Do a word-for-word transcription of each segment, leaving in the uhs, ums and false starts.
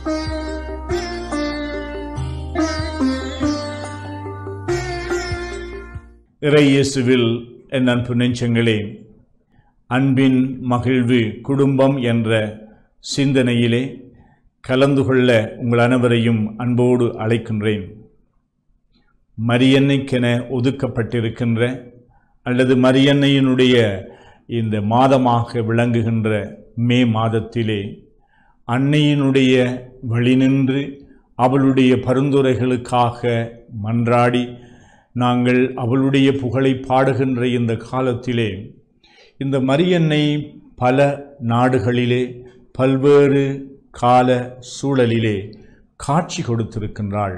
இறை இயேசுவில் என் அன்பு நெஞ்சங்களே, அன்பின் மகிழ்வு குடும்பம் என்ற சிந்தனையிலே கலந்து கொள்ள உங்கள் அனைவரையும் அன்போடு அழைக்கின்றேன். மரியன்னைக்கென ஒதுக்கப்பட்டிருக்கின்ற அல்லது மரியன்னையினுடைய இந்த மாதமாக விளங்குகின்ற மே மாதத்திலே அன்னையினுடைய வழி நின்று அவளுடைய பரிந்துரைகளுக்காக மன்றாடி நாங்கள் அவளுடைய புகழை பாடுகின்ற இந்த காலத்திலே இந்த மரியன்னை பல நாடுகளிலே பல்வேறு கால சூழலிலே காட்சி கொடுத்திருக்கின்றாள்.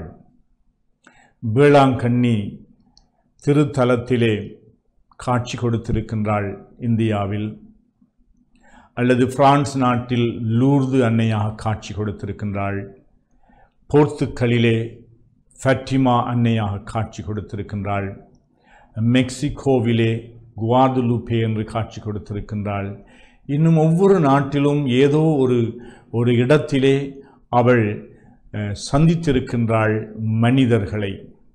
வேளாங்கண்ணி திருத்தலத்திலே காட்சி கொடுத்திருக்கின்றாள் இந்தியாவில், அல்லது பிரான்ஸ் நாட்டில் லூர்து அன்னையாக காட்சி கொடுத்திருக்கின்றாள். போர்த்துக்கலிலே ஃபட்டிமா அன்னையாக காட்சி கொடுத்திருக்கின்றாள். மெக்சிகோவிலே குவாதலூப்பே என்று காட்சி கொடுத்திருக்கின்றாள். இன்னும் ஒவ்வொரு நாட்டிலும் ஏதோ ஒரு ஒரு இடத்திலே அவள் சந்தித்திருக்கின்றாள் மனிதர்களை.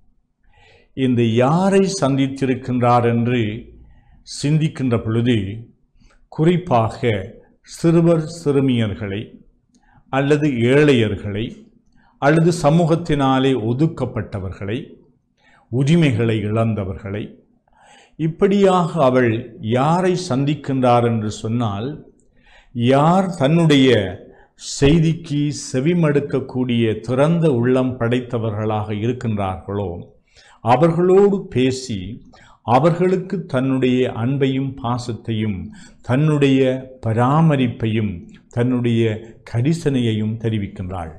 இந்த யாரை சந்தித்திருக்கின்றார் என்று சிந்திக்கின்ற பொழுது குறிப்பாக சிறுவர் சிறுமியர்களை அல்லது ஏழையர்களை அல்லது சமூகத்தினாலே ஒதுக்கப்பட்டவர்களை, உரிமைகளை இழந்தவர்களை, இப்படியாக அவள் யாரை சந்திக்கின்றார் என்று சொன்னால், யார் தன்னுடைய செய்திக்கு செவிமடுக்கக்கூடிய திறந்த உள்ளம் படைத்தவர்களாக இருக்கின்றார்களோ அவர்களோடு பேசி அவர்களுக்கு தன்னுடைய அன்பையும் பாசத்தையும் தன்னுடைய பராமரிப்பையும் தன்னுடைய கரிசனையையும் தெரிவிக்கின்றாள்.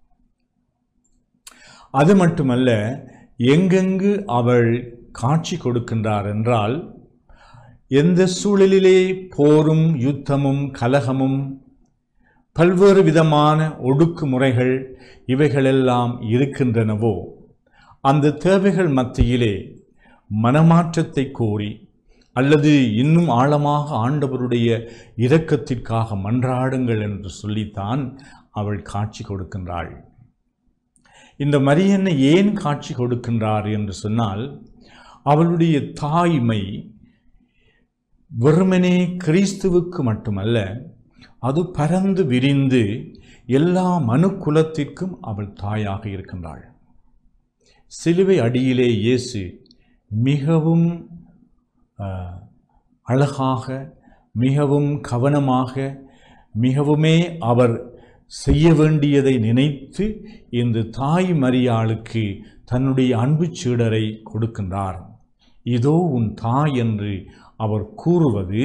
அது மட்டுமல்ல, எங்கெங்கு அவள் காட்சி கொடுக்கின்றார் என்றால், எந்த சூழலிலே போரும் யுத்தமும் கலகமும் பல்வேறு விதமான ஒடுக்குமுறைகள் இவைகளெல்லாம் இருக்கின்றனவோ அந்த தேவைகள் மத்தியிலே மனமாற்றத்தை கோரி அல்லது இன்னும் ஆழமாக ஆண்டவருடைய இரக்கத்திற்காக மன்றாடுங்கள் என்று சொல்லித்தான் அவள் காட்சி கொடுக்கின்றாள். இந்த மரியன்னை ஏன் காட்சி கொடுக்கின்றார் என்று சொன்னால், அவளுடைய தாய்மை வெறுமனே கிறிஸ்துவுக்கு மட்டுமல்ல, அது பரந்து விரிந்து எல்லா மனுக்குலத்திற்கும் அவள் தாயாக இருக்கின்றாள். சிலுவை அடியிலே இயேசு மிகவும் அழகாக, மிகவும் கவனமாக, மிகவுமே அவர் செய்ய வேண்டியதை நினைத்து இந்த தாய் மரியாளுக்கு தன்னுடைய அன்பு சீடரை கொடுக்கின்றார். இதோ உன் தாய் என்று அவர் கூறுவது,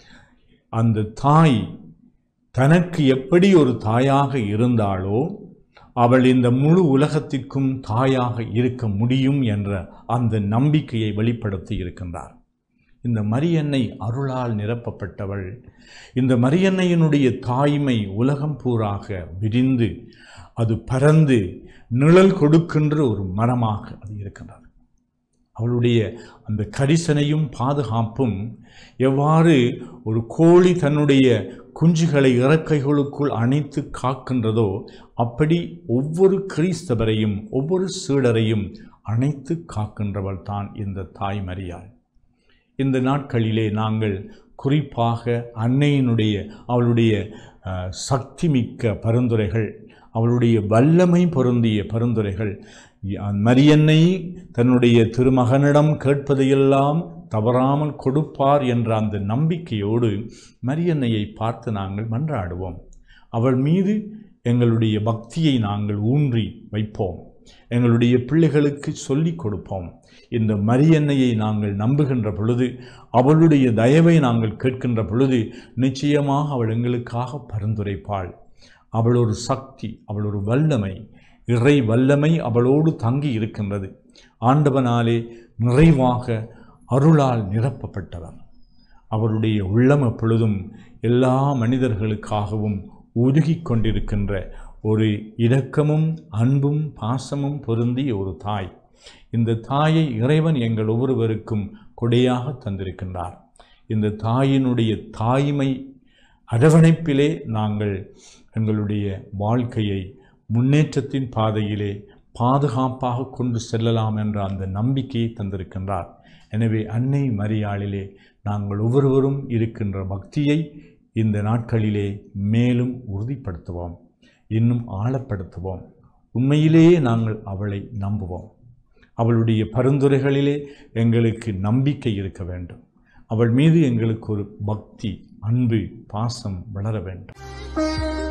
அந்த தாய் தனக்கு எப்படி ஒரு தாயாக இருந்தாளோ அவள் இந்த முழு உலகத்திற்கும் தாயாக இருக்க முடியும் என்ற அந்த நம்பிக்கையை வெளிப்படுத்தி இருக்கின்றார். இந்த மரியன்னை அருளால் நிரப்பப்பட்டவள். இந்த மரியன்னையினுடைய தாய்மை உலகம் பூராக விரிந்து அது பரந்து நிழல் கொடுக்கின்ற ஒரு மரமாக அது இருக்கின்றது. அவளுடைய அந்த கரிசனையும் பாதுகாப்பும் எவ்வாறு ஒரு கோழி தன்னுடைய குஞ்சுகளை இறக்கைகளுக்குள் அணைத்து காக்கின்றதோ அப்படி ஒவ்வொரு கிறிஸ்தவரையும் ஒவ்வொரு சீடரையும் அணைத்து காக்கின்றவள் தான் இந்த தாய் மரியாள். இந்த நாட்களிலே நாங்கள் குறிப்பாக அன்னையினுடைய அவளுடைய சக்தி மிக்க பரிந்துரைகள், அவளுடைய வல்லமை பொருந்திய பரிந்துரைகள், மரியன்னை தன்னுடைய திருமகனிடம் கேட்பதையெல்லாம் தவறாமல் கொடுப்பார் என்ற அந்த நம்பிக்கையோடு மரியன்னையை பார்த்து நாங்கள் மன்றாடுவோம். அவள் மீது எங்களுடைய பக்தியை நாங்கள் ஊன்றி வைப்போம். எங்களுடைய பிள்ளைகளுக்கு சொல்லிக் கொடுப்போம். இந்த மரியன்னையை நாங்கள் நம்புகின்ற பொழுது, அவளுடைய தயவை நாங்கள் கேட்கின்ற பொழுது நிச்சயமாக அவள் எங்களுக்காக பரிந்துரைப்பாள். அவள் ஒரு சக்தி, அவள் ஒரு வல்லமை, இறை வல்லமை அவளோடு தங்கி இருக்கின்றது. ஆண்டவனாலே நிறைவாக அருளால் நிரப்பப்பட்டவர். அவருடைய உள்ளம் எப்பொழுதும் எல்லா மனிதர்களுக்காகவும் உருகி கொண்டிருக்கின்ற ஒரு இரக்கமும் அன்பும் பாசமும் பொருந்திய ஒரு தாய். இந்த தாயை இறைவன் எங்கள் ஒவ்வொருவருக்கும் கொடையாக தந்திருக்கின்றார். இந்த தாயினுடைய தாய்மை அரவணைப்பிலே நாங்கள் எங்களுடைய வாழ்க்கையை முன்னேற்றத்தின் பாதையிலே பாதுகாப்பாக கொண்டு செல்லலாம் என்ற அந்த நம்பிக்கையை தந்திருக்கின்றார். எனவே அன்னை மரியாளிலே நாங்கள் ஒவ்வொருவரும் இருக்கின்ற பக்தியை இந்த நாட்களிலே மேலும் உறுதிப்படுத்துவோம், இன்னும் ஆழப்படுத்துவோம். உண்மையிலேயே நாங்கள் அவளை நம்புவோம். அவளுடைய பரிந்துரைகளிலே எங்களுக்கு நம்பிக்கை இருக்க வேண்டும். அவள் மீது எங்களுக்கு ஒரு பக்தி, அன்பு, பாசம் வளர வேண்டும்.